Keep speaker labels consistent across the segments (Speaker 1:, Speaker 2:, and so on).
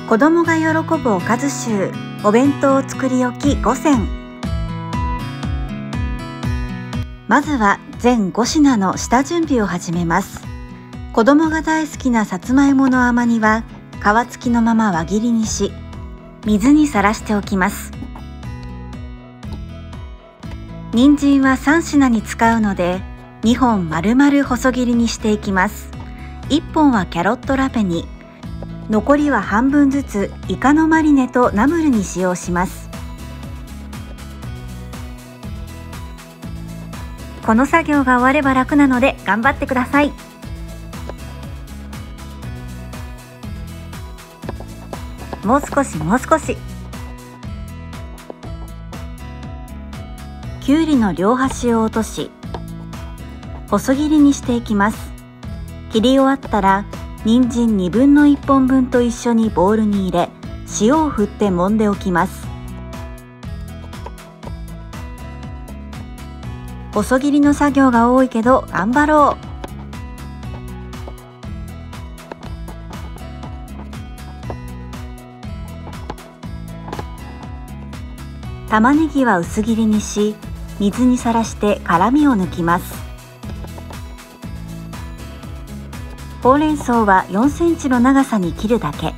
Speaker 1: 子供が喜ぶおかず集、お弁当を作り置き5選。まずは全5品の下準備を始めます。子供が大好きなさつまいもの甘煮は皮付きのまま輪切りにし、水にさらしておきます。人参は3品に使うので2本丸々細切りにしていきます。1本はキャロットラペに、残りは半分ずつイカのマリネとナムルに使用します。この作業が終われば楽なので頑張ってください。もう少しもう少し。きゅうりの両端を落とし細切りにしていきます。切り終わったら人参1/2本分と一緒にボウルに入れ、塩を振って揉んでおきます。細切りの作業が多いけど頑張ろう。玉ねぎは薄切りにし、水にさらして辛みを抜きます。ほうれん草は4センチの長さに切るだけ。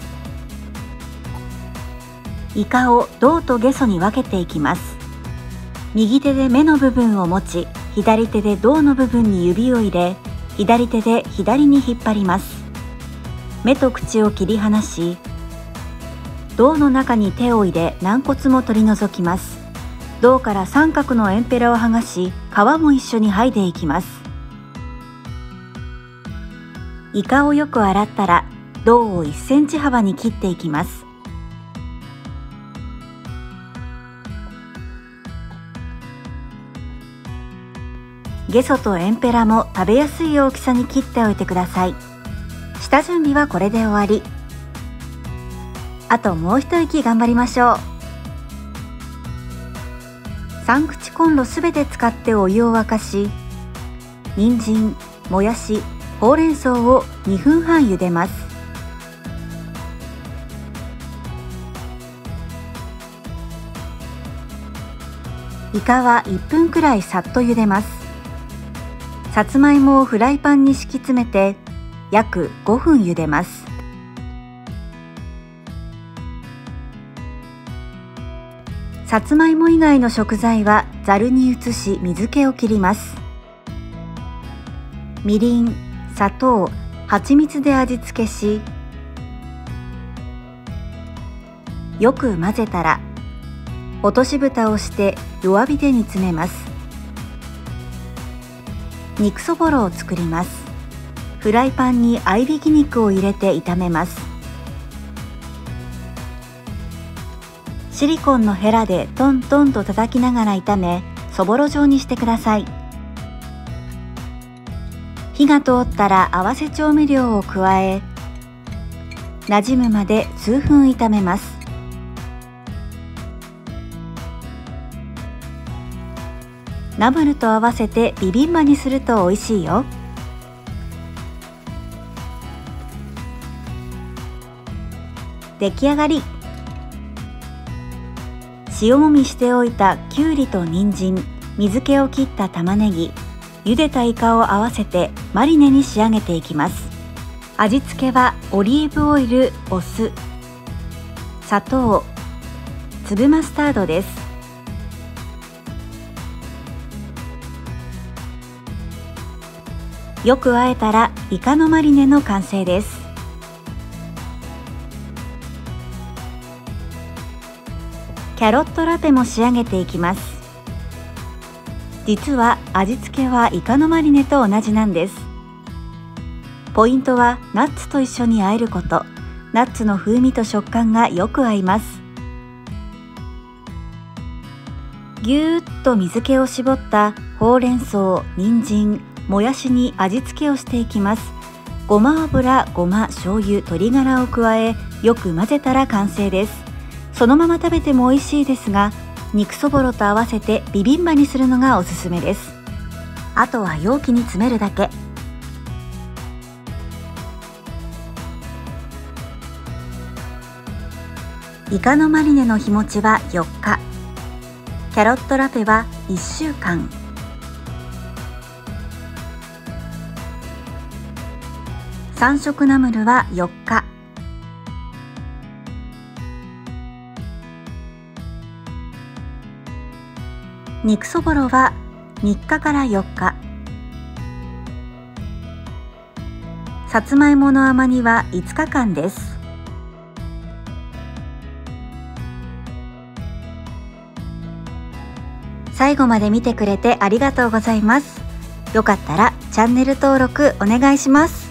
Speaker 1: イカを胴とゲソに分けていきます。右手で目の部分を持ち、左手で胴の部分に指を入れ、左手で左に引っ張ります。目と口を切り離し、胴の中に手を入れ軟骨も取り除きます。胴から三角のエンペラを剥がし、皮も一緒に剥いでいきます。イカをよく洗ったら胴を1センチ幅に切っていきます。ゲソとエンペラも食べやすい大きさに切っておいてください。下準備はこれで終わり。あともう一息頑張りましょう。3口コンロすべて使ってお湯を沸かし、人参、もやし、ほうれん草を2分半茹でます。イカは1分くらいさっと茹でます。さつまいもをフライパンに敷き詰めて約5分茹でます。さつまいも以外の食材はざるに移し水気を切ります。みりん、砂糖、はちみつで味付けし、よく混ぜたら落とし蓋をして弱火で煮詰めます。肉そぼろを作ります。フライパンに合いびき肉を入れて炒めます。シリコンのヘラでトントンと叩きながら炒め、そぼろ状にしてください。火が通ったら合わせ調味料を加え、なじむまで数分炒めます。ナムルと合わせてビビンバにすると美味しいよ。出来上がり。塩もみしておいたきゅうりと人参、水気を切った玉ねぎ、茹でたイカを合わせてマリネに仕上げていきます。味付けはオリーブオイル、お酢、砂糖、粒マスタードです。よく和えたらイカのマリネの完成です。キャロットラペも仕上げていきます。実は味付けはイカのマリネと同じなんです。ポイントはナッツと一緒に和えること。ナッツの風味と食感がよく合います。ぎゅーっと水気を絞ったほうれん草、人参、もやしに味付けをしていきます。ごま油、ごま、醤油、鶏ガラを加え、よく混ぜたら完成です。そのまま食べても美味しいですが、肉そぼろと合わせてビビンバにするのがおすすめです。あとは容器に詰めるだけ。 イカのマリネの日持ちは4日、キャロットラペは1週間、三色ナムルは4日、肉そぼろは3日から4日、さつまいもの甘煮は5日間です。最後まで見てくれてありがとうございます。よかったらチャンネル登録お願いします。